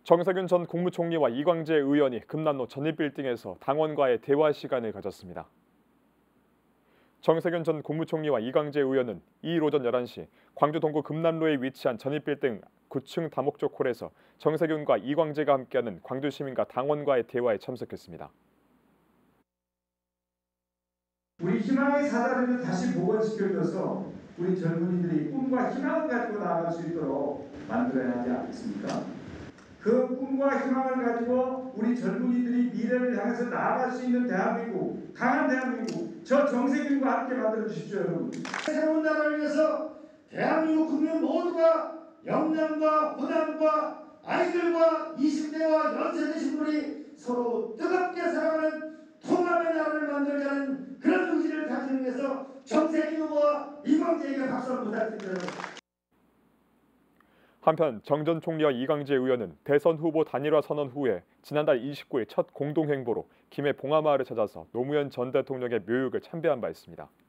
정세균 전 국무총리와 이광재 의원이 금남로 전입빌딩에서 당원과의 대화 시간을 가졌습니다. 정세균 전 국무총리와 이광재 의원은 2일 오전 11시 광주 동구 금남로에 위치한 전입빌딩 9층 다목적 홀에서 정세균과 이광재가 함께하는 광주 시민과 당원과의 대화에 참석했습니다. 우리 희망의 사다리를 다시 복원시켜줘서 우리 젊은이들이 꿈과 희망을 가지고 나아갈 수 있도록 만들어야 하지 않겠습니까? 그 꿈과 희망을 가지고 우리 젊은이들이 미래를 향해서 나아갈 수 있는 대한민국, 강한 대한민국, 저 정세균과 함께 만들어 주십시오, 여러분. 새로운 나라를 위해서 대한민국 국민 모두가 역량과 호남과 아이들과 20대와 연세 드신 분이 서로 뜨겁게 살아가는 통합의 나라를 만들자는 그런 의지를 가지기 위해서 정세균 후보와 이광재에게 박수 한번 부탁드립니다. 한편 정 전 총리와 이광재 의원은 대선 후보 단일화 선언 후에 지난달 29일 첫 공동행보로 김해 봉하마을을 찾아서 노무현 전 대통령의 묘역을 참배한 바 있습니다.